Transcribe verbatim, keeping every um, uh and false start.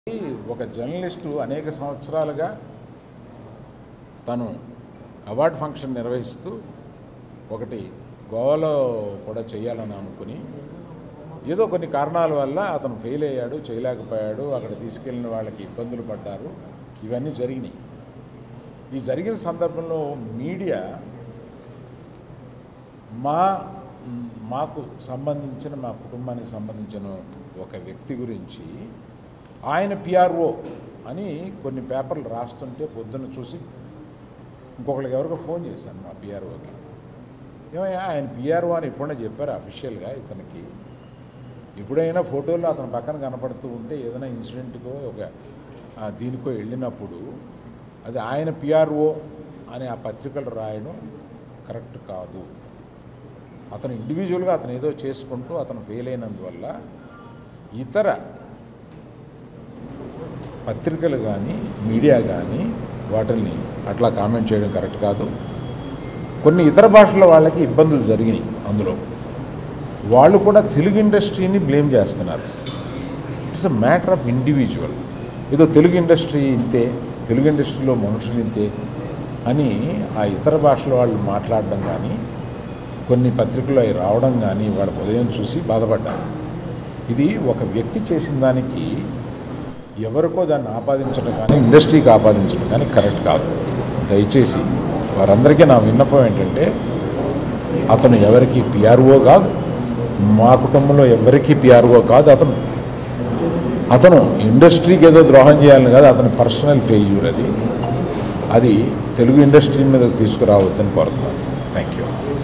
ఒక జర్నలిస్టు అనేక సంవత్సరాలుగా తను అవార్డ్ ఫంక్షన్ నిర్వహిస్తూ ఒకటి గోవాలో కూడా చేయాలని అనుకుని ఏదో కొన్ని కారణాల వల్ల అతను ఫెయిల్ అయ్యాడు, చేయలేకపోయాడు, అక్కడ తీసుకెళ్ళిన వాళ్ళకి ఇబ్బందులు పడ్డారు. ఇవన్నీ జరిగినాయి. ఈ జరిగిన సందర్భంలో మీడియా మా మాకు సంబంధించిన మా కుటుంబానికి సంబంధించిన ఒక వ్యక్తి గురించి ఆయన పిఆర్ఓ అని కొన్ని పేపర్లు రాస్తుంటే పొద్దున్న చూసి ఇంకొకరికి ఎవరికో ఫోన్ చేశాను మా పిఆర్ఓకి. ఏమయ్యా ఆయన పిఆర్ఓ అని ఎప్పుడైనా చెప్పారు అఫీషియల్గా ఇతనికి? ఎప్పుడైనా ఫోటోల్లో అతను పక్కన కనపడుతూ ఉంటే ఏదైనా ఇన్సిడెంట్కో ఒక దీనికో వెళ్ళినప్పుడు అది ఆయన పిఆర్ఓ అని ఆ పత్రికలు రాయడం కరెక్ట్ కాదు. అతను ఇండివిజువల్గా అతను ఏదో చేసుకుంటూ అతను ఫెయిల్ అయినందువల్ల ఇతర పత్రికలు కానీ మీడియా కానీ వాటిని అట్లా కామెంట్ చేయడం కరెక్ట్ కాదు. కొన్ని ఇతర భాషల వాళ్ళకి ఇబ్బందులు జరిగినాయి. అందులో వాళ్ళు కూడా తెలుగు ఇండస్ట్రీని బ్లేమ్ చేస్తున్నారు. It's a matter of individual. ఏదో తెలుగు ఇండస్ట్రీ ఇంతే, తెలుగు ఇండస్ట్రీలో మనుషులు ఇంతే అని ఆ ఇతర భాషల వాళ్ళు మాట్లాడడం కానీ కొన్ని పత్రికలు అవి రావడం కానీ వాళ్ళ ఉదయం చూసి బాధపడ్డారు. ఇది ఒక వ్యక్తి చేసిన దానికి ఎవరికో దాన్ని ఆపాదించడం కానీ ఇండస్ట్రీకి ఆపాదించడం కానీ కరెక్ట్ కాదు. దయచేసి వారందరికీ నా విన్నపం ఏంటంటే అతను ఎవరికి పిఆర్ఓ కాదు, మా కుటుంబంలో ఎవరికి పిఆర్ఓ కాదు. అతను అతను ఇండస్ట్రీకి ఏదో ద్రోహం చేయాలని కాదు, అతని పర్సనల్ ఫెయిల్యూర్ అది. అది తెలుగు ఇండస్ట్రీ మీద తీసుకురావద్దని కోరుతున్నాను. Thank you.